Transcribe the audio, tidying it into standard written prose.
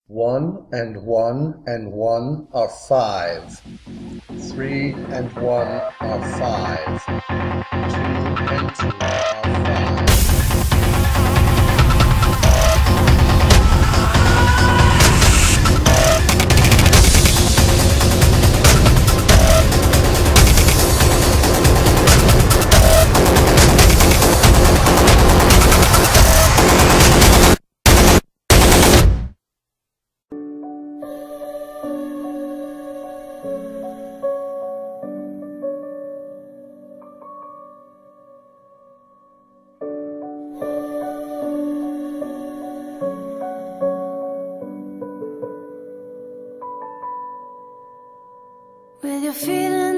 1 and 1 and 1 are 5. 3 and 1 are 5. 2 and 2 are 5. With your feet